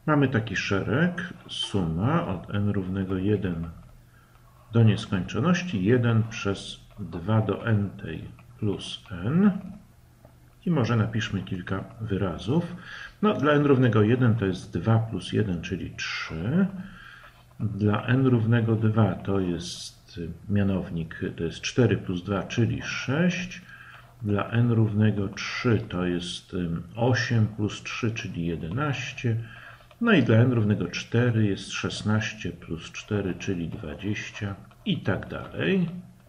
Mamy taki szereg, suma od n równego 1 do nieskończoności 1 przez 2 do n plus n. I może napiszmy kilka wyrazów. No, dla n równego 1 to jest 2 plus 1, czyli 3. Dla n równego 2 to jest mianownik, to jest 4 plus 2, czyli 6. Dla n równego 3 to jest 8 plus 3, czyli 11. No i dla n równego 4 jest 16 plus 4, czyli 20 i tak dalej.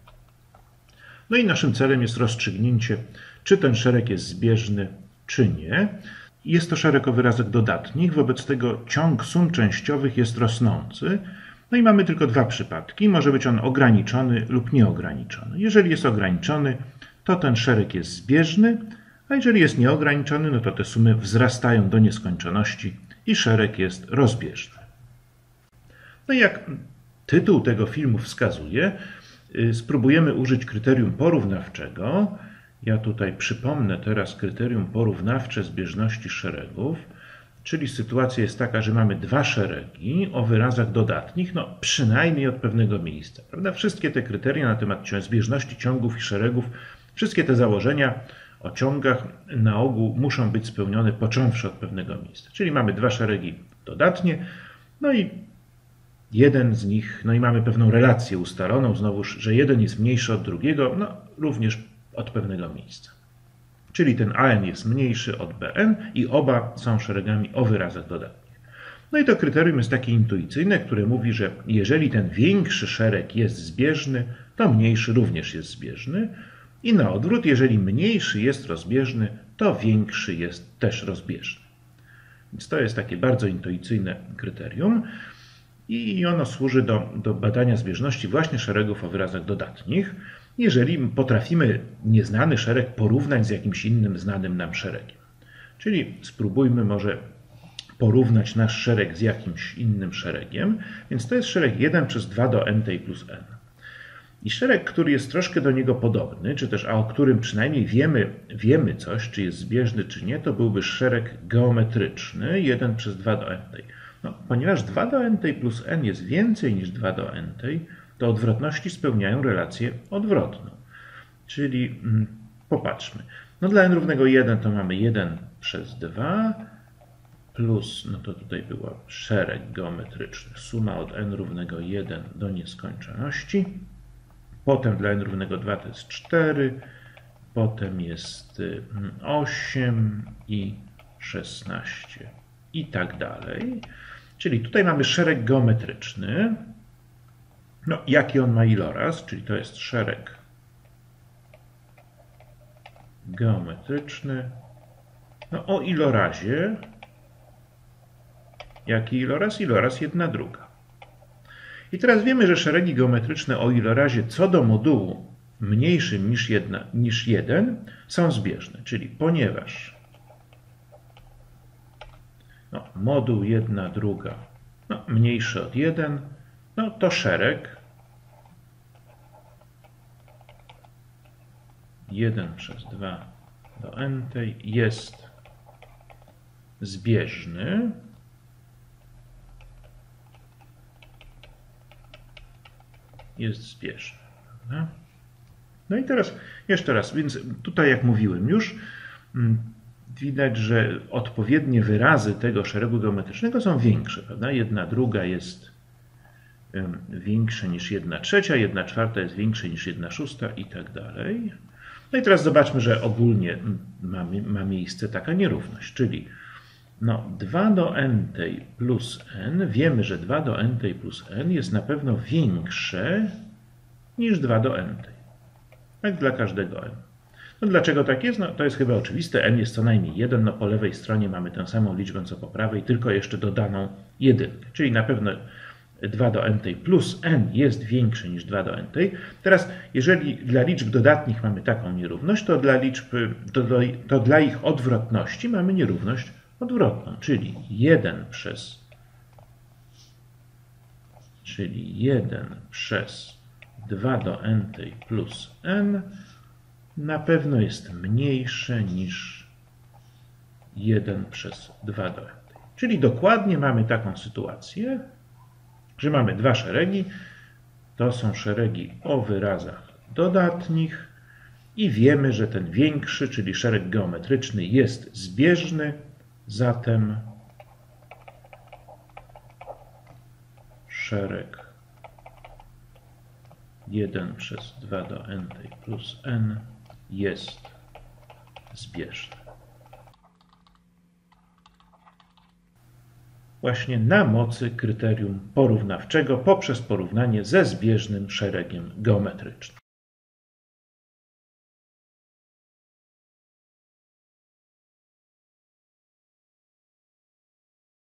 No i naszym celem jest rozstrzygnięcie, czy ten szereg jest zbieżny, czy nie. Jest to szereg o wyrazach dodatnich, wobec tego ciąg sum częściowych jest rosnący. No i mamy tylko dwa przypadki. Może być on ograniczony lub nieograniczony. Jeżeli jest ograniczony, to ten szereg jest zbieżny, a jeżeli jest nieograniczony, no to te sumy wzrastają do nieskończoności i szereg jest rozbieżny. No i jak tytuł tego filmu wskazuje, spróbujemy użyć kryterium porównawczego. Ja tutaj przypomnę teraz kryterium porównawcze zbieżności szeregów, czyli sytuacja jest taka, że mamy dwa szeregi o wyrazach dodatnich, no przynajmniej od pewnego miejsca. Prawda? Wszystkie te kryteria na temat zbieżności ciągów i szeregów, wszystkie te założenia o ciągach na ogół muszą być spełnione począwszy od pewnego miejsca. Czyli mamy dwa szeregi dodatnie, no i jeden z nich, no i mamy pewną relację ustaloną, znowuż, że jeden jest mniejszy od drugiego, no również od pewnego miejsca. Czyli ten AN jest mniejszy od BN i oba są szeregami o wyrazach dodatnich. No i to kryterium jest takie intuicyjne, które mówi, że jeżeli ten większy szereg jest zbieżny, to mniejszy również jest zbieżny i na odwrót, jeżeli mniejszy jest rozbieżny, to większy jest też rozbieżny. Więc to jest takie bardzo intuicyjne kryterium i ono służy do badania zbieżności właśnie szeregów o wyrazach dodatnich, jeżeli potrafimy nieznany szereg porównać z jakimś innym znanym nam szeregiem. Czyli spróbujmy może porównać nasz szereg z jakimś innym szeregiem, więc to jest szereg 1 przez 2 do n plus n. I szereg, który jest troszkę do niego podobny, czy też o którym przynajmniej wiemy coś, czy jest zbieżny, czy nie, to byłby szereg geometryczny 1 przez 2 do n. No, ponieważ 2 do n plus n jest więcej niż 2 do n, to odwrotności spełniają relację odwrotną. Czyli popatrzmy. No dla n równego 1 to mamy 1 przez 2 plus, no to tutaj był szereg geometryczny, suma od n równego 1 do nieskończoności. Potem dla n równego 2 to jest 4, potem jest 8 i 16 i tak dalej. Czyli tutaj mamy szereg geometryczny. No, jaki on ma iloraz? Czyli to jest szereg geometryczny. No, o ilorazie. Jaki iloraz? Iloraz 1/2. I teraz wiemy, że szeregi geometryczne o ilorazie co do modułu mniejszym niż 1 są zbieżne. Czyli ponieważ moduł 1/2 mniejszy od 1, no to szereg 1 przez 2 do n jest zbieżny. Jest zbieżny. Prawda? No i teraz jeszcze raz, więc tutaj jak mówiłem już, widać, że odpowiednie wyrazy tego szeregu geometrycznego są większe. Prawda? 1/2 jest większe niż 1/3, 1/4 jest większe niż 1/6 i tak dalej. No i teraz zobaczmy, że ogólnie ma miejsce taka nierówność, czyli 2 do n plus n, wiemy, że 2 do n plus n jest na pewno większe niż 2 do n. Tak dla każdego n. No dlaczego tak jest? No to jest chyba oczywiste, n jest co najmniej 1, no po lewej stronie mamy tę samą liczbę co po prawej, tylko jeszcze dodaną jedynkę, czyli na pewno 2 do n plus n jest większy niż 2 do n. Teraz, jeżeli dla liczb dodatnich mamy taką nierówność, to dla ich odwrotności mamy nierówność odwrotną, czyli 1 przez 2 do n plus n na pewno jest mniejsze niż 1 przez 2 do n. Czyli dokładnie mamy taką sytuację, że mamy dwa szeregi. To są szeregi o wyrazach dodatnich i wiemy, że ten większy, czyli szereg geometryczny, jest zbieżny, zatem szereg 1 przez 2 do n plus n jest zbieżny. Właśnie na mocy kryterium porównawczego poprzez porównanie ze zbieżnym szeregiem geometrycznym.